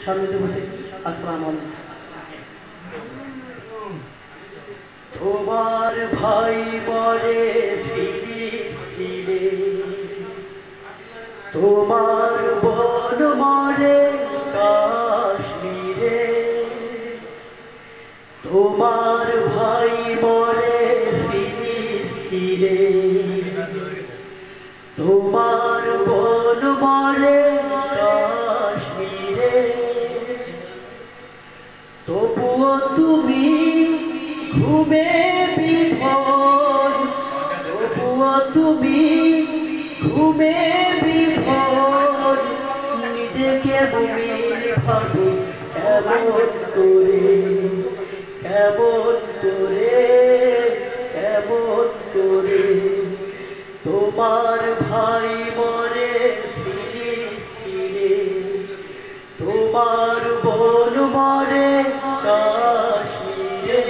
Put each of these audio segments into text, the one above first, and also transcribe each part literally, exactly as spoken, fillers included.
সম্মানিত উপস্থিতি, আসসালামু আলাইকুম। তোমার ভাই মরে ফিলিস্তিনে, তোমার বোন মরে কাশ্মীরে, তোমার ভাই মরে ফিলিস্তিনে, তোমার বোন মরে কাশ্মীরে, তবুও তুমি ঘুমে বিভোর, তবুও তুমি ঘুমে বিভোর, নিজেকে মুমিন ভাবো কেমন করে, কেমন করে, কেমন করে। তোমার ভাই মরে ফিলিস্তিনে, তোমার বোন মরে কাশ্মীরে,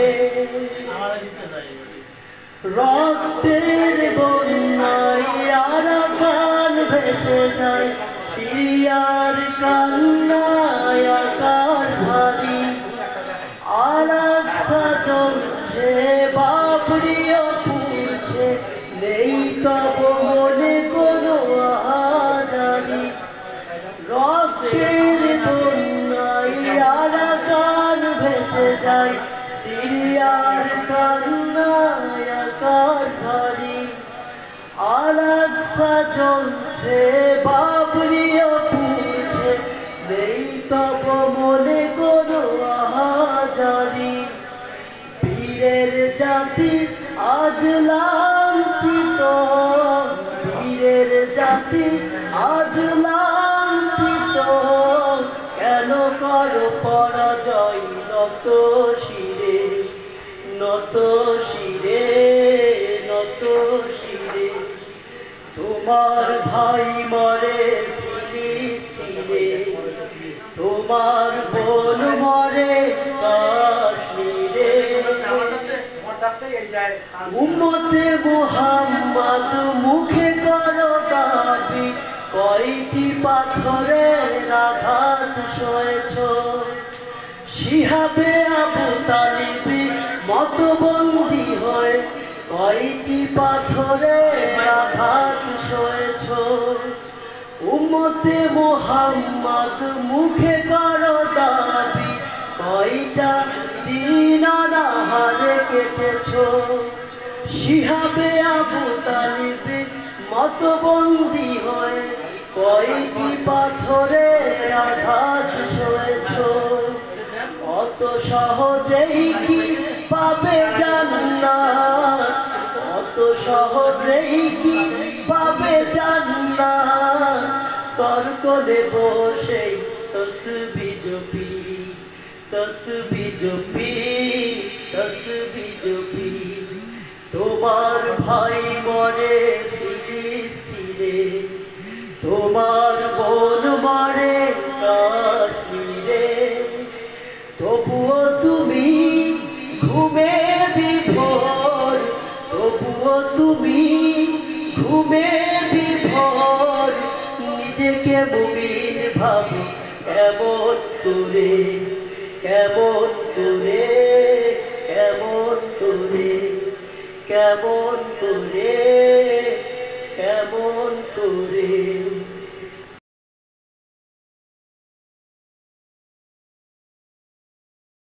রক্তের বন্যায় আরাকান ভেসে যায়, সিরিয়ার কান্নায় আকার ভারী, আল-আকসা জ্বলছে, বাবরিও পুড়ছে, নেই তব মনে কোনো আহাজারি। রক্তের বন্যায় আরাকান ভেসে যায়, সিরিয়ার কান্নায় আকার ভারী, আল-আকসা জ্বলছে, বাবরিও পুড়ছে, নেই তব মনে কোনো আহাজারি। বীরের জাতি আজ লাঞ্ছিত, বীরের জাতি আজ লাঞ্ছিত, কেন করো পরাজয় নত শিরে, নত শিরে, নত শিরে। তোমার ভাই মরে ফিলিস্তিনে, তোমার বোন মরে কাশ্মীরে, উম্মতে মুহাম্মদ মুখে করো দাবি, কয়টি পাথরের আঘাত সয়েছ, শিহাবে আবু তালিবি মতবন্দী হয়ে কয়টি পাথরের আঘাত সয়েছ। উম্মতে মুহাম্মদ মুখে করো দাবি, কয়টা দিন অনাহারে কেটেছ, শিহাবে আবু তালিবি মতবন্দী হয়ে কয়টি পাথরের আঘাত সয়েছ। অত সহজেই কি পাবে জান্নাত, অত সহজেই কি পাবে জান্নাত, তর্ক নেব সেই তসবিহ জপি, তসবিহ জপি, তসবিহ জপি। তোমার ভাই মরে ফিলিস্তিনে, তোমার বোন মরে কাশ্মীরে, তবুও তুমি ঘুমে বিভোর, তবুও তুমি ঘুমে বিভোর, নিজেকে মুমিন ভাবো কেমন করে, কেমন করে, কেমন করে, কেমন করে, কেমন করে।